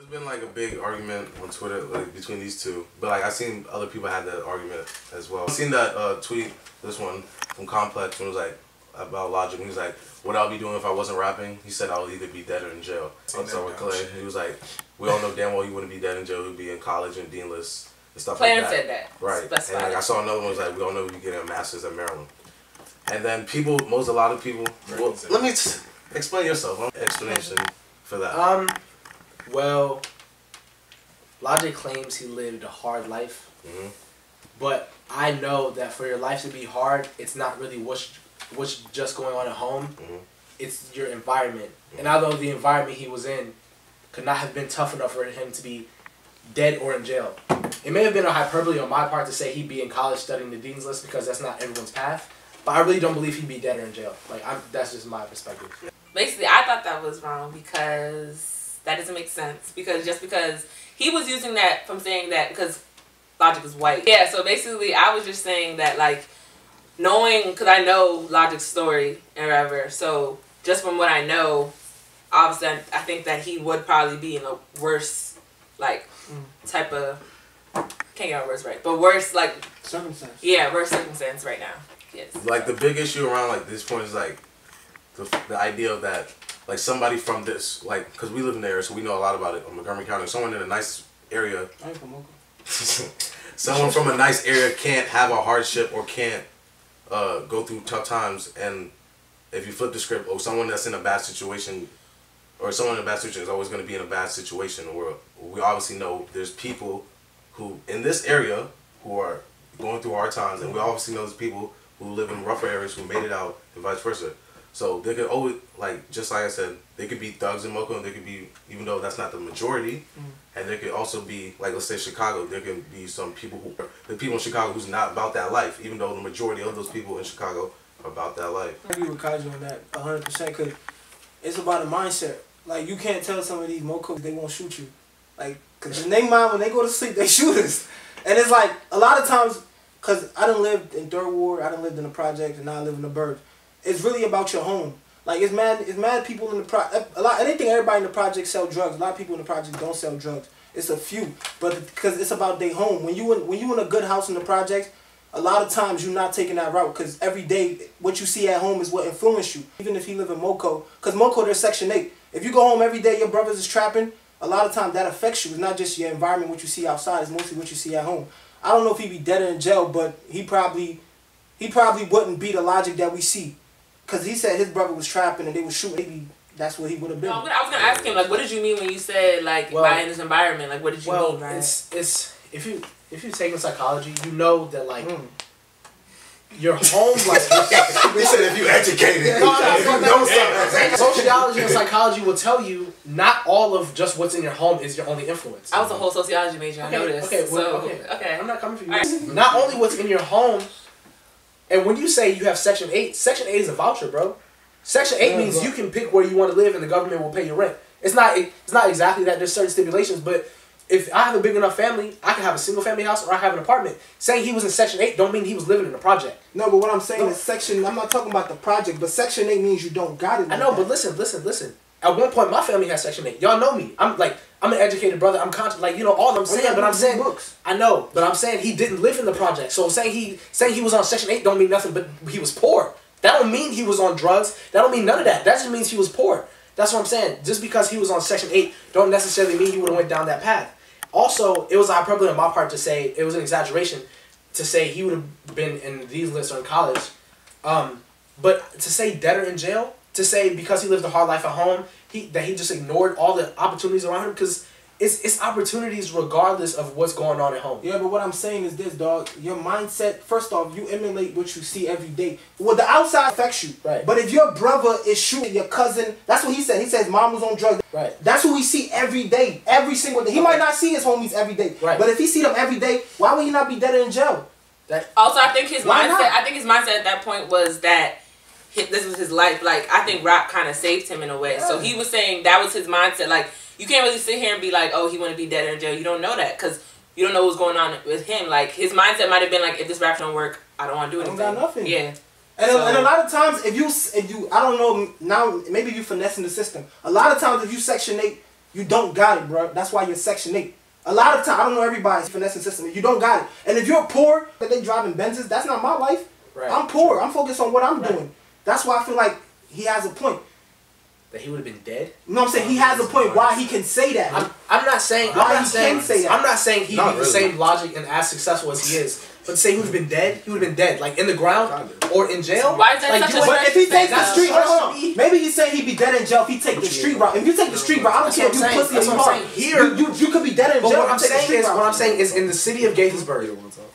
been like a big argument on Twitter like between these two, but like I seen other people had that argument as well. I seen that tweet, this one from Complex, when it was like about Logic. He was like, "What I'll be doing if I wasn't rapping?" He said, "I'll either be dead or in jail." So with Clay, he was like, "We all know damn well he wouldn't be dead in jail. He'd be in college and deanless and stuff like that." Clarence said that. Right. And like I saw another one was like, "We all know he'd be getting a master's at Maryland." And then people, a lot of people. Well, let me explain yourself. Explanation for that. Well, Logic claims he lived a hard life, but I know that for your life to be hard, it's not really what's just going on at home. It's your environment. And although the environment he was in could not have been tough enough for him to be dead or in jail. It may have been a hyperbole on my part to say he'd be in college studying the dean's list because that's not everyone's path. But I really don't believe he'd be dead or in jail. Like, that's just my perspective. Basically, I thought that was wrong because that doesn't make sense. Because he was using that from saying that because Logic is white. Yeah, so basically I was just saying that, like, knowing, because I know Logic's story and whatever, so just from what I know, obviously I think that he would probably be in a worse, like, type of, can't get our words right, but worse, like, circumstance. Yeah, worse circumstance right now. Yes. Like, the big issue around, like, this point is, like, the idea of that, like, somebody from this, like, because we live in the area, so we know a lot about it, Montgomery County, someone in a nice area, I'm from Mocha. someone from a nice area can't have a hardship or can't go through tough times, and if you flip the script, or someone that's in a bad situation, or someone in a bad situation is always going to be in a bad situation, or we obviously know there's people who, in this area, who are going through hard times, and we obviously know there's people who live in rougher areas who made it out, and vice versa. So they could always, like, just like I said, they could be thugs in Mocha, and they could be, even though that's not the majority, and there could also be, like, let's say Chicago, there can be some people the people in Chicago who's not about that life, even though the majority of those people in Chicago are about that life. I agree with Kaiju on that 100% because it's about a mindset. Like, you can't tell some of these Mocos they won't shoot you. Like, because in their mind, when they go to sleep, they shoot us. And it's like, a lot of times, because I done lived in Third Ward, I done lived in the project, and now I live in the burbs. It's really about your home. Like, it's mad people in the project. I didn't think everybody in the project sell drugs. A lot of people in the project don't sell drugs. It's a few, but because it's about their home. When you in a good house in the project, a lot of times you're not taking that route because every day what you see at home is what influences you. Even if you live in Moco, because Moco there's Section 8. If you go home every day, your brothers is trapping. A lot of times that affects you. It's not just your environment, what you see outside. It's mostly what you see at home. I don't know if he'd be dead or in jail, but he probably wouldn't be the Logic that we see. Because he said his brother was trapping and they were shooting. Maybe that's what he would have been. No, I was going to ask him, like, what did you mean when you said, like, by in this environment? Like, what did you mean by it? It's if you're taking psychology, you know that, like, your home, like... They said if you educated, if you know something. Sociology and psychology will tell you not all of just what's in your home is your only influence. I was a whole sociology major, I know this. Okay. I'm not coming for you. Right. Not only what's in your home, and when you say you have Section 8, Section 8 is a voucher, bro. Section 8 means you can pick where you want to live and the government will pay your rent. It's not exactly that. There's certain stipulations, but if I have a big enough family, I can have a single family house or I have an apartment. Saying he was in Section 8 don't mean he was living in a project. No, but what I'm saying is I'm not talking about the project, but Section 8 means you don't got it. Like I know, but listen. At one point, my family had Section 8. Y'all know me. I'm an educated brother. I'm conscious, like, you know, all I'm saying, but I'm saying, books. I know, but I'm saying he didn't live in the project. So saying he was on Section 8 don't mean nothing, but he was poor. That don't mean he was on drugs. That don't mean none of that. That just means he was poor. That's what I'm saying. Just because he was on Section 8 don't necessarily mean he would have went down that path. Also, it was a hyperbole on my part to say, it was an exaggeration to say he would have been in these lists or in college. But to say dead or in jail, to say because he lived a hard life at home, that he just ignored all the opportunities around him, because it's opportunities regardless of what's going on at home. Yeah, but what I'm saying is this, dog. Your mindset, first off, you emulate what you see every day. Well, the outside affects you. Right. But if your brother is shooting your cousin, that's what he said. He says mom was on drugs. Right. That's who we see every day. Every single day. He might not see his homies every day. Right. But if he see them every day, why would he not be dead or in jail? Also, I think his mindset at that point was that this was his life. Like, I think rap kind of saved him in a way. Yeah. So he was saying that was his mindset. Like, you can't really sit here and be like, oh, he want to be dead or in jail. You don't know that because you don't know what's going on with him. Like, his mindset might have been like, if this rap don't work, I don't want to do anything. I don't got nothing. Yeah. And a lot of times, if you, I don't know, now maybe you finessing the system. A lot of times, if you Section 8 You don't got it, bro. That's why you're Section 8. A lot of time, I don't know everybody's finessing system. You don't got it. And if you're poor, that they driving Benzes, that's not my life. Right. I'm poor. I'm focused on what I'm doing. That's why I feel like he has a point. That he would have been dead. You know what I'm saying? He has a point why he can say that. I'm not saying. Why I'm not he saying. can say that. I'm not saying he'd Not be the really. same logic and as successful as he is. But to say he would have been dead, he would have been dead, like in the ground or in jail. Why is that like, such you a would- But if he takes the That's street, such hold on. to me. Maybe he's saying he'd be dead in jail if he take the street route. If you take the street route, I don't That's care if what you I'm saying. pussy That's or you what I'm hard. saying. Here- You could be dead in But jail. what if I'm you take the saying street is, route. what I'm saying is, in the city of Gaithersburg,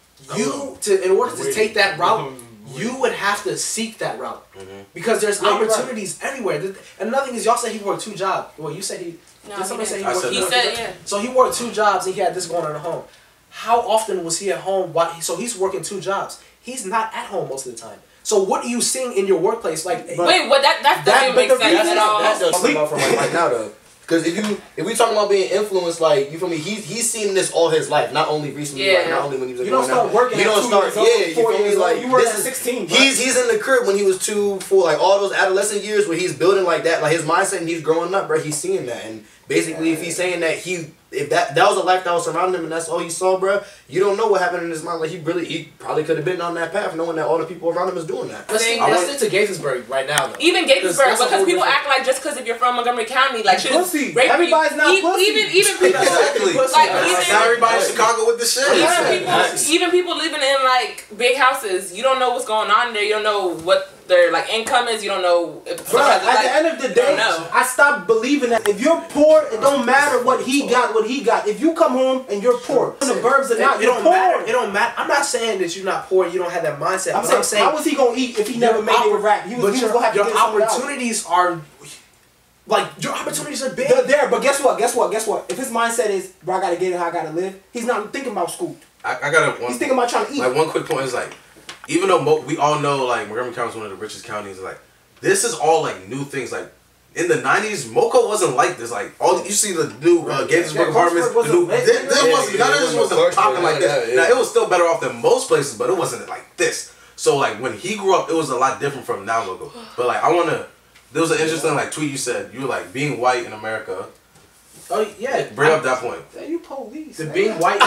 in order to take that route, you would have to seek that route because there's Yeah, you're opportunities everywhere. And another thing is, y'all said he worked 2 jobs. Well, you said he. No, Did somebody he say he didn't. worked? I said He that. said, yeah. So he worked 2 jobs and he had this going on at home. How often was he at home? So he's working 2 jobs. He's not at home most of the time. So what are you seeing in your workplace? Like, Wait, what? That doesn't but make the sense reason at all. That does about from like right now though. Because if we talking about being influenced, like you feel me, he's seen this all his life, not only recently, like Yeah. not only when he was You don't growing start up. working You at don't 2 start, years old, yeah. You 4 feel me, years old. like You work this at is 16, bro. he's in the crib when he was 2, 4, like all those adolescent years where he's building like that, like his mindset and he's growing up, bro. He's seeing that, and basically, if he's saying that if that was a life that was surrounding him and that's all he saw, bro, you don't know what happened in his mind. Like he probably could have been on that path, knowing that all the people around him is doing that. let's Thing- stick to Gaithersburg right now, though. Even Gaithersburg, That's a because whole people different- act like just because if you're from Montgomery County, like shit is Pussy. great for you. Everybody's not pussy. Even people, Exactly. like Now everybody in Chicago with the shit. even people living in like big houses, you don't know what's going on there. You don't know what their like income is. You don't know if Bro, someone at has, like, the end of the you day, don't know. I stopped believing that if you're poor, it don't matter what he got. If you come home and you're poor, in the burbs or not, It you're don't poor. matter. It don't matter. I'm not saying that you're not poor. You don't have that mindset. I'm saying, how was he gonna eat if he never made it with rap? He was gonna have to your get something else. opportunities are like your opportunities are big. They're there, but guess what? If his mindset is, bro, I gotta get it how I gotta live, he's not thinking about school. I got He's thinking about trying to eat. like one quick point is like, even though we all know like Montgomery County is one of the richest counties, like this is all like new things. Like in the '90s, Moco wasn't like this. Like all you see the new Gaithersburg Yeah, apartments. Clarksburg The new, wasn't- there wasn't none of this was Clarksburg popping like like this. that, yeah. Now it was still better off than most places, but it wasn't like this. So like when he grew up, it was a lot different from now Logo. But like I wanna. There was an interesting like tweet you said. You were like being white in America. Oh yeah, Bring up that point. Hey, you police. The man. being white,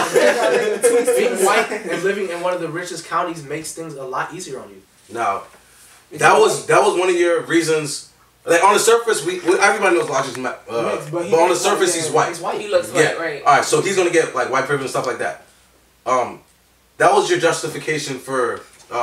being white and living in one of the richest counties makes things a lot easier on you. Now, that was one of your reasons. Like on the surface, everybody knows Logic's Mixed, but but he on the is surface white, he's yeah. white. He's white. He looks Yeah. like right. All right, so he's gonna get like white privilege and stuff like that. That was your justification for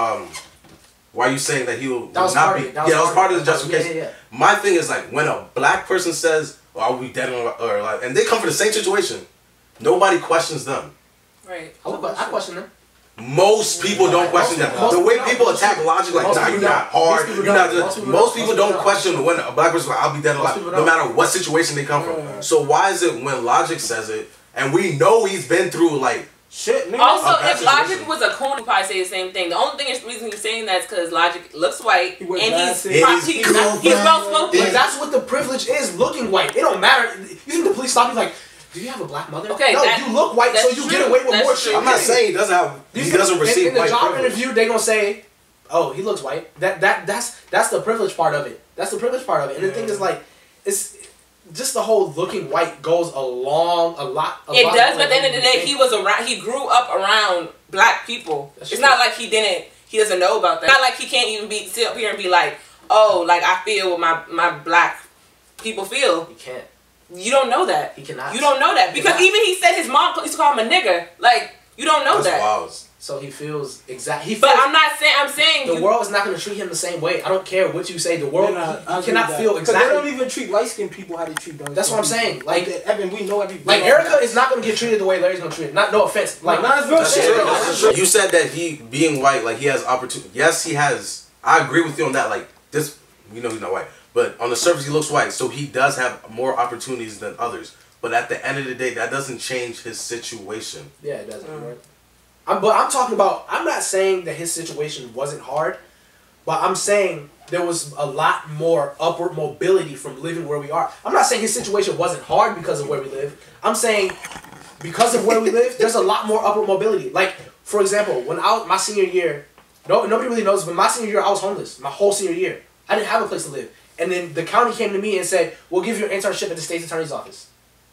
why you saying that he will That was not part be. of it. That was That was part of the part of it. justification. Yeah. My thing is like when a black person says, "Oh, I'll be dead or like," and they come from the same situation, nobody questions them. Right. I question them. Most people don't question that. most The way people people don't. attack Logic, like, Most nah, people you're not don't. hard. Most people You're not don't. just, Most people most don't. people Most don't people question when a black person's like, I'll be dead or alive, people no don't. matter what situation they come from. So why is it when Logic says it, and we know he's been through like, Shit, nigga. Also, Okay, if Logic was a coon, he'd probably say the same thing. The only reason he's saying that is because Logic looks white He and wears he's glasses. And he's he's cool, he's man. well spoken. But that's what the privilege is, looking white. It don't matter. You think the police stop you like, do you have a black mother? Okay, no, that- you look white, so that's you true. get away with That's more true. shit. I'm not saying he doesn't have, he doesn't receive in the white job privilege. interview, they gonna say, "Oh, he looks white." That's the privilege part of it. That's the privilege part of it. And the thing is, like, it's just the whole looking white goes a lot. It does, but at the end of the day, he grew up around black people. That's It's true. not like he doesn't know about that. It's not like he can't even sit up here and be like, oh, like I feel what my black people feel. He can't. You don't know that. He cannot. You don't know that. Because cannot. even he said his mom used to call him a nigger. Like, you don't know That's that. wild. So he feels exactly. But I'm saying the you, world is not going to treat him the same way. I don't care what you say. The world, I he agree cannot with that. feel 'Cause exactly. they don't even treat light skinned people how they treat dark. That's what I'm saying. Like, Evan, we know every. like Erica is not going to get treated the way Larry's going to treat. No offense. Like, Nah, it's real That's shit. true. That's That's true. true. You said that he being white, like he has opportunity. Yes, he has. I agree with you on that. Like this, we know he's not white, but on the surface he looks white, so he does have more opportunities than others. But at the end of the day, that doesn't change his situation. yeah, it doesn't. Right? But I'm talking about. I'm not saying that his situation wasn't hard, but I'm saying there was a lot more upward mobility from living where we are. I'm not saying his situation wasn't hard because of where we live. I'm saying because of where we live, there's a lot more upward mobility. Like, for example, when I was my senior year, nobody really knows, but my senior year I was homeless. My whole senior year, I didn't have a place to live. And then the county came to me and said, "We'll give you an internship at the state's attorney's office."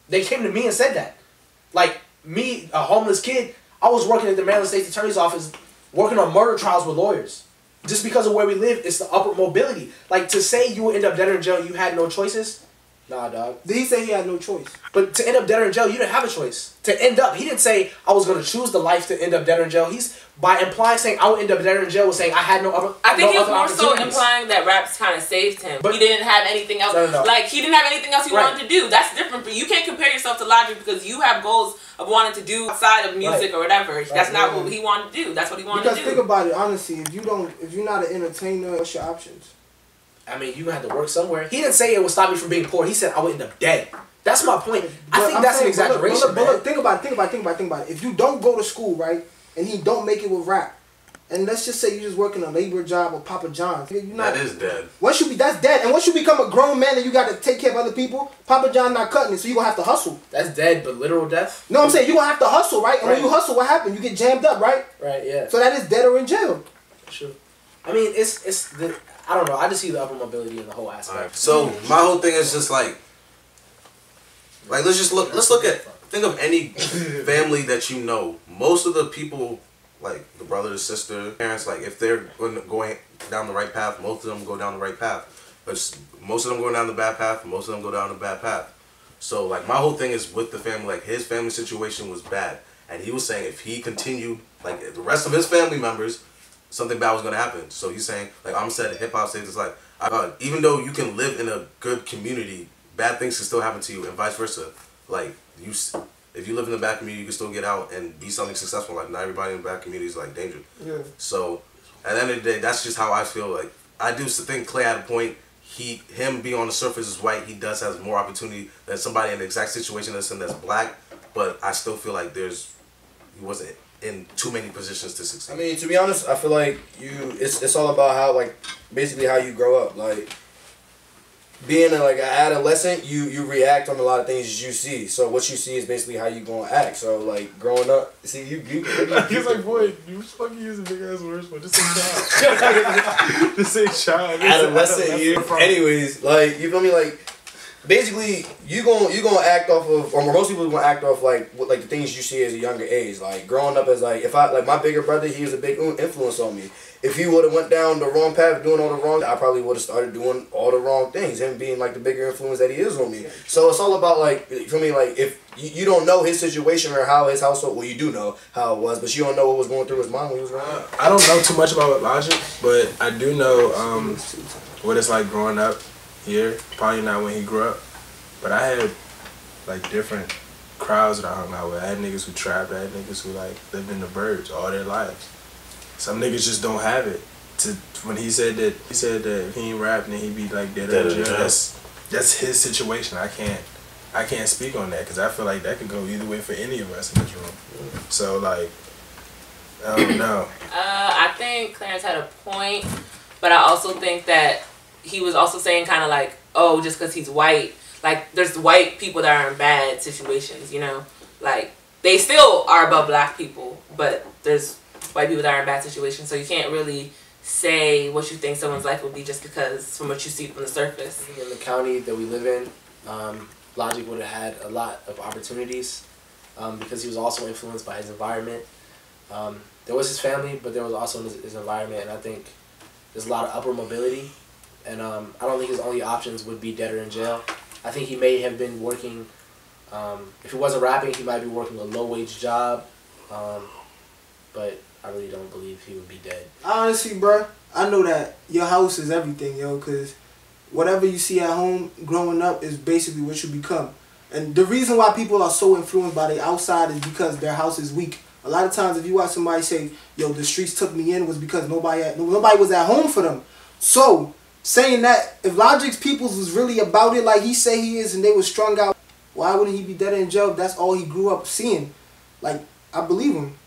They came to me and said that. Like, me, a homeless kid, I was working at the Maryland State Attorney's Office working on murder trials with lawyers. Just because of where we live, it's the upward mobility. Like, to say you would end up dead or in jail, you had no choices? Nah, dog. Did he say he had no choice? But to end up dead or in jail, you didn't have a choice. To end up, he didn't say, I was going to choose the life to end up dead or in jail. He's, by implying saying, I would end up dead or in jail, was saying, I had no other I think no he was other more so opportunities. implying that raps kind of saved him. But he didn't have anything else. No. Like, he didn't have anything else he Right. wanted to do. That's different. But you can't compare yourself to Logic because you have goals of wanting to do outside of music or whatever. That's not what he wanted to do. That's what he wanted Because to do. think about it, honestly, if you're not an entertainer, what's your options? I mean, you had to work somewhere. He didn't say it would stop me from being poor. He said I would end up dead. That's my point. I But think I'm that's an saying, but look, exaggeration, but man. look, think about it. If you don't go to school, right, and he don't make it with rap, and let's just say you're just working a labor job with Papa John's, you're not, That is dead. that's dead. And once you become a grown man and you got to take care of other people, Papa John not cutting it, so you gonna have to hustle. That's dead, but literal death? No, I'm saying you gonna have to hustle, right? And Right. when you hustle, what happens? You get jammed up, right? Right, yeah. So that is dead or in jail. Sure. I mean, it's the, I don't know. I just see the upper mobility in the whole aspect. Alright, so my whole thing is just like let's look at, think of any family that you know. Most of the people, like the brother, the sister, parents, like if they're going down the right path, most of them go down the right path. But most of them go down the bad path, most of them go down the bad path. So like my whole thing is with the family, like his family situation was bad. And he was saying if he continued, like the rest of his family members, something bad was going to happen. So he's saying, like I'm said, hip hop saved his life. Even though you can live in a good community, bad things can still happen to you, and vice versa. Like if you live in the bad community, you can still get out and be something successful. Like not everybody in the bad community is like dangerous. Yeah. So at the end of the day, that's just how I feel. Like I do think Clay had a point. Him being on the surface is white. He does have more opportunity than somebody in the exact situation that's black. But I still feel like he wasn't in too many positions to succeed. I mean, to be honest, I feel like it's all about how, like, basically how you grow up. Like, being an adolescent, you react on a lot of things you see. So what you see is basically how you gonna act. So like growing up, see you He's like, boy, you fucking using big ass words, but this ain't child. This ain't child. This adolescent year. Anyways, like you feel me, like. Basically, you gonna act off of, or most people gonna act off like the things you see as a younger age. Like growing up as my bigger brother, he was a big influence on me. If he would have went down the wrong path, doing all the wrong, I probably would have started doing all the wrong things. Him being like the bigger influence that he is on me. So it's all about like for me, like if you don't know his situation or how his household, well you do know how it was, but you don't know what was going through his mind when he was growing up. I don't know too much about Logic, but I do know what it's like growing up here. Probably not when he grew up, but I had like different crowds that I hung out with. I had niggas who trapped, I had niggas who like lived in the burbs all their lives. Some niggas just don't have it. When he said that if he ain't rapping, then he'd be like dead in jail. That's his situation. I can't speak on that because I feel like that could go either way for any of us in this room. So like, I don't know. I think Clarence had a point, but I also think that he was also saying kind of like, oh, just because he's white, like there's white people that are in bad situations, you know, like they still are above black people, but there's white people that are in bad situations, so you can't really say what you think someone's life will be just because from what you see from the surface. In the county that we live in, Logic would have had a lot of opportunities because he was also influenced by his environment. There was his family, but there was also his environment, and I think there's a lot of upward mobility, and I don't think his only options would be dead or in jail. I think he may have been working, if he wasn't rapping, he might be working a low-wage job, but I really don't believe he would be dead. Honestly, bruh, I know that your house is everything, yo, because whatever you see at home growing up is basically what you become. And the reason why people are so influenced by the outside is because their house is weak. A lot of times if you watch somebody say, yo, the streets took me in, was because nobody was at home for them. So, saying that, if Logic's peoples was really about it like he say he is and they was strung out, why wouldn't he be dead in jail if that's all he grew up seeing? Like, I believe him.